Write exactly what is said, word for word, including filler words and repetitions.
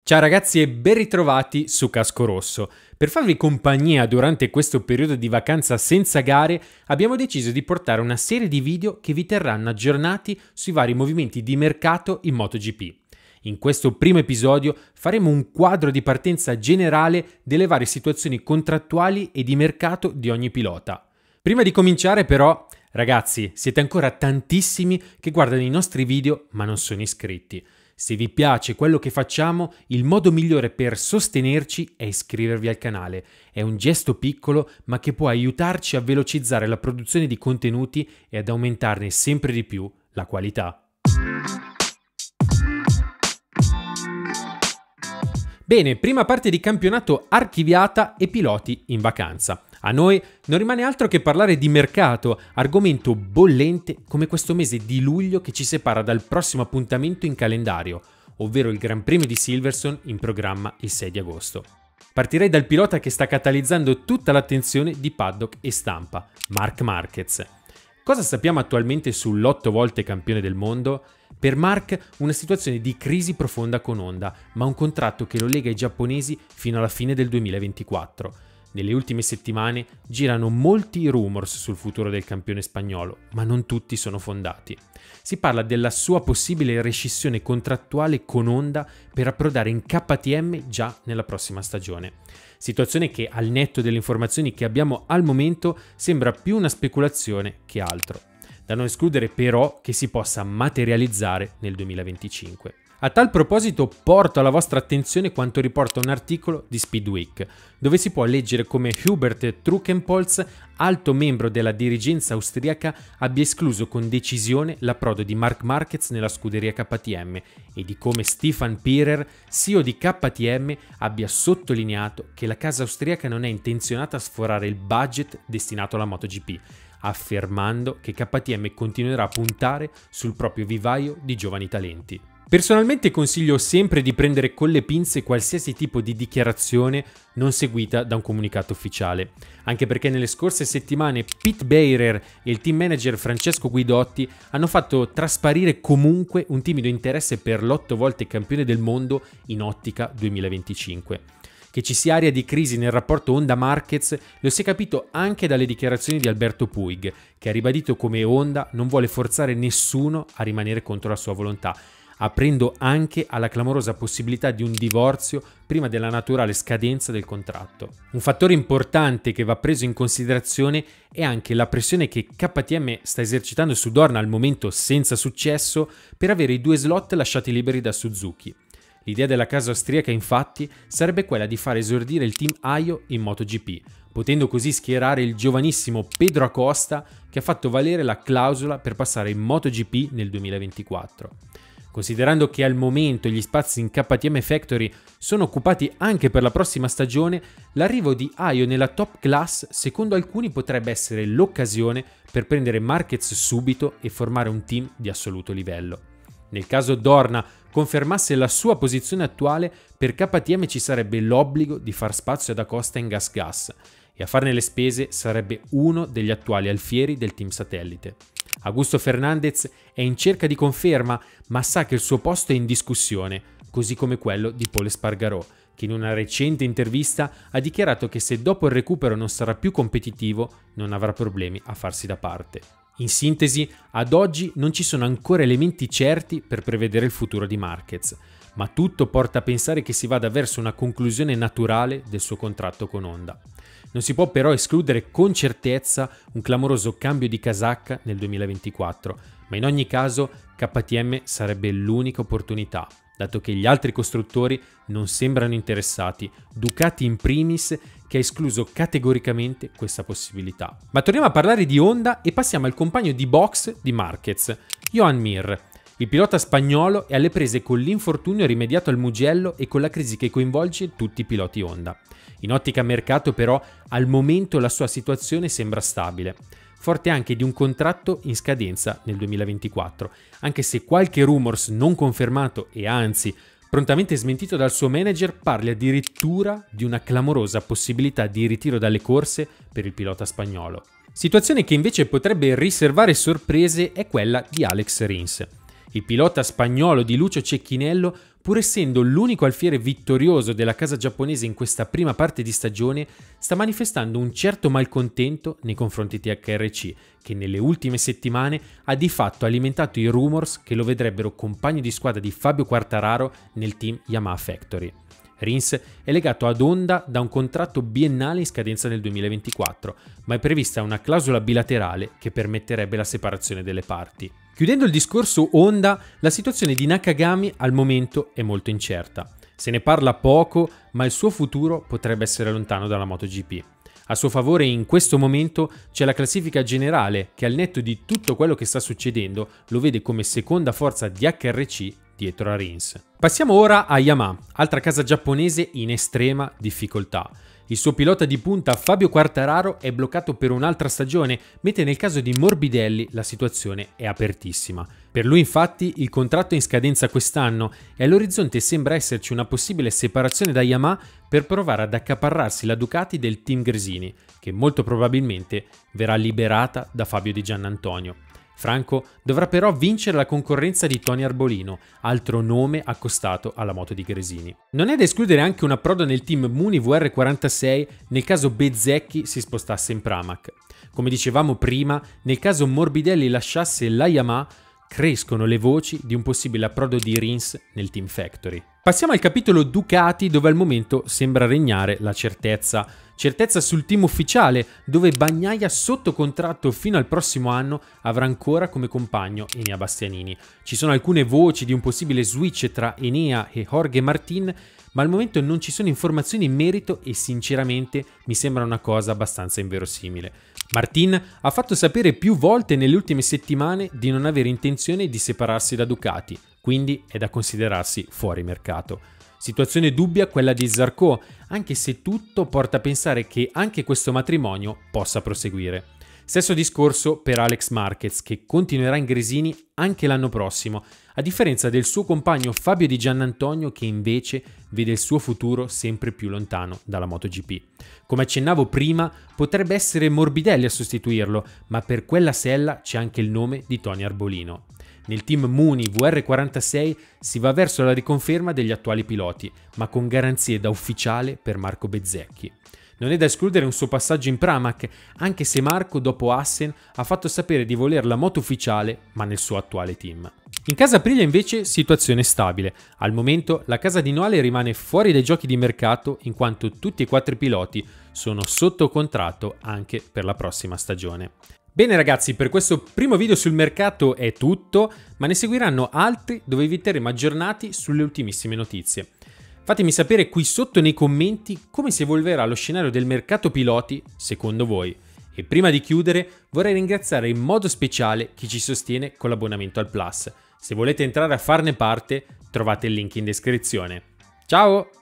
Ciao ragazzi e ben ritrovati su Casco Rosso. Per farvi compagnia durante questo periodo di vacanza senza gare abbiamo deciso di portare una serie di video che vi terranno aggiornati sui vari movimenti di mercato in MotoGP. In questo primo episodio faremo un quadro di partenza generale delle varie situazioni contrattuali e di mercato di ogni pilota. Prima di cominciare però, ragazzi, siete ancora tantissimi che guardano i nostri video ma non sono iscritti. Se vi piace quello che facciamo, il modo migliore per sostenerci è iscrivervi al canale. È un gesto piccolo, ma che può aiutarci a velocizzare la produzione di contenuti e ad aumentarne sempre di più la qualità. Bene, prima parte di campionato archiviata e piloti in vacanza. A noi non rimane altro che parlare di mercato, argomento bollente come questo mese di luglio che ci separa dal prossimo appuntamento in calendario, ovvero il Gran Premio di Silverstone in programma il sei di agosto. Partirei dal pilota che sta catalizzando tutta l'attenzione di paddock e stampa, Marc Marquez. Cosa sappiamo attualmente sull'otto volte campione del mondo? Per Marc una situazione di crisi profonda con Honda, ma un contratto che lo lega ai giapponesi fino alla fine del duemilaventiquattro. Nelle ultime settimane girano molti rumors sul futuro del campione spagnolo, ma non tutti sono fondati. Si parla della sua possibile rescissione contrattuale con Honda per approdare in K T M già nella prossima stagione. Situazione che, al netto delle informazioni che abbiamo al momento, sembra più una speculazione che altro. Da non escludere però che si possa materializzare nel duemilaventicinque. A tal proposito porto alla vostra attenzione quanto riporta un articolo di Speedweek, dove si può leggere come Hubert Trukenpolz, alto membro della dirigenza austriaca, abbia escluso con decisione l'approdo di Marc Marquez nella scuderia K T M e di come Stefan Pirer, C E O di K T M, abbia sottolineato che la casa austriaca non è intenzionata a sforare il budget destinato alla MotoGP, affermando che K T M continuerà a puntare sul proprio vivaio di giovani talenti. Personalmente consiglio sempre di prendere con le pinze qualsiasi tipo di dichiarazione non seguita da un comunicato ufficiale, anche perché nelle scorse settimane Pete Beirer e il team manager Francesco Guidotti hanno fatto trasparire comunque un timido interesse per l'otto volte campione del mondo in ottica duemilaventicinque. Che ci sia area di crisi nel rapporto Honda-Marquez lo si è capito anche dalle dichiarazioni di Alberto Puig, che ha ribadito come Honda non vuole forzare nessuno a rimanere contro la sua volontà, aprendo anche alla clamorosa possibilità di un divorzio prima della naturale scadenza del contratto. Un fattore importante che va preso in considerazione è anche la pressione che K T M sta esercitando su Dorna al momento senza successo per avere i due slot lasciati liberi da Suzuki. L'idea della casa austriaca infatti sarebbe quella di far esordire il team Ajo in MotoGP, potendo così schierare il giovanissimo Pedro Acosta che ha fatto valere la clausola per passare in MotoGP nel duemilaventiquattro. Considerando che al momento gli spazi in K T M Factory sono occupati anche per la prossima stagione, l'arrivo di Ajo nella top class secondo alcuni potrebbe essere l'occasione per prendere Marquez subito e formare un team di assoluto livello. Nel caso Dorna confermasse la sua posizione attuale, per K T M ci sarebbe l'obbligo di far spazio ad Acosta in gas gas e a farne le spese sarebbe uno degli attuali alfieri del team satellite. Augusto Fernandez è in cerca di conferma, ma sa che il suo posto è in discussione, così come quello di Pol Espargaró, che in una recente intervista ha dichiarato che se dopo il recupero non sarà più competitivo, non avrà problemi a farsi da parte. In sintesi, ad oggi non ci sono ancora elementi certi per prevedere il futuro di Marquez, ma tutto porta a pensare che si vada verso una conclusione naturale del suo contratto con Honda. Non si può però escludere con certezza un clamoroso cambio di casacca nel duemilaventiquattro, ma in ogni caso K T M sarebbe l'unica opportunità, dato che gli altri costruttori non sembrano interessati, Ducati in primis, che ha escluso categoricamente questa possibilità. Ma torniamo a parlare di Honda e passiamo al compagno di box di Marquez, Joan Mir. Il pilota spagnolo è alle prese con l'infortunio rimediato al Mugello e con la crisi che coinvolge tutti i piloti Honda. In ottica mercato però al momento la sua situazione sembra stabile, forte anche di un contratto in scadenza nel duemilaventiquattro, anche se qualche rumors non confermato e anzi prontamente smentito dal suo manager parla addirittura di una clamorosa possibilità di ritiro dalle corse per il pilota spagnolo. Situazione che invece potrebbe riservare sorprese è quella di Alex Rins. Il pilota spagnolo di Lucio Cecchinello pur essendo l'unico alfiere vittorioso della casa giapponese in questa prima parte di stagione, sta manifestando un certo malcontento nei confronti di H R C, che nelle ultime settimane ha di fatto alimentato i rumors che lo vedrebbero compagno di squadra di Fabio Quartararo nel team Yamaha Factory. Rins è legato ad Honda da un contratto biennale in scadenza nel duemilaventiquattro, ma è prevista una clausola bilaterale che permetterebbe la separazione delle parti. Chiudendo il discorso Honda, la situazione di Nakagami al momento è molto incerta. Se ne parla poco, ma il suo futuro potrebbe essere lontano dalla MotoGP. A suo favore in questo momento c'è la classifica generale che, al netto di tutto quello che sta succedendo, lo vede come seconda forza di H R C dietro a Rins. Passiamo ora a Yamaha, altra casa giapponese in estrema difficoltà. Il suo pilota di punta Fabio Quartararo è bloccato per un'altra stagione, mentre nel caso di Morbidelli la situazione è apertissima. Per lui infatti il contratto è in scadenza quest'anno e all'orizzonte sembra esserci una possibile separazione da Yamaha per provare ad accaparrarsi la Ducati del team Gresini, che molto probabilmente verrà liberata da Fabio Di Giannantonio. Franco dovrà però vincere la concorrenza di Tony Arbolino, altro nome accostato alla moto di Gresini. Non è da escludere anche un approdo nel team Muni V R quarantasei nel caso Bezzecchi si spostasse in Pramac. Come dicevamo prima, nel caso Morbidelli lasciasse la Yamaha, crescono le voci di un possibile approdo di Rins nel team Factory. Passiamo al capitolo Ducati, dove al momento sembra regnare la certezza. Certezza sul team ufficiale, dove Bagnaia sotto contratto fino al prossimo anno avrà ancora come compagno Enea Bastianini. Ci sono alcune voci di un possibile switch tra Enea e Jorge Martin, ma al momento non ci sono informazioni in merito e sinceramente mi sembra una cosa abbastanza inverosimile. Martin ha fatto sapere più volte nelle ultime settimane di non avere intenzione di separarsi da Ducati, quindi è da considerarsi fuori mercato. Situazione dubbia quella di Zarco, anche se tutto porta a pensare che anche questo matrimonio possa proseguire. Stesso discorso per Alex Marquez, che continuerà in Gresini anche l'anno prossimo, a differenza del suo compagno Fabio Di Giannantonio, che invece vede il suo futuro sempre più lontano dalla MotoGP. Come accennavo prima, potrebbe essere Morbidelli a sostituirlo, ma per quella sella c'è anche il nome di Tony Arbolino. Nel team Muni V R quarantasei si va verso la riconferma degli attuali piloti, ma con garanzie da ufficiale per Marco Bezzecchi. Non è da escludere un suo passaggio in Pramac, anche se Marco dopo Assen ha fatto sapere di voler la moto ufficiale, ma nel suo attuale team. In casa Aprilia invece situazione stabile. Al momento la casa di Noale rimane fuori dai giochi di mercato in quanto tutti e quattro i piloti sono sotto contratto anche per la prossima stagione. Bene ragazzi, per questo primo video sul mercato è tutto, ma ne seguiranno altri dove vi terremo aggiornati sulle ultimissime notizie. Fatemi sapere qui sotto nei commenti come si evolverà lo scenario del mercato piloti secondo voi. E prima di chiudere vorrei ringraziare in modo speciale chi ci sostiene con l'abbonamento al Plus. Se volete entrare a farne parte trovate il link in descrizione. Ciao!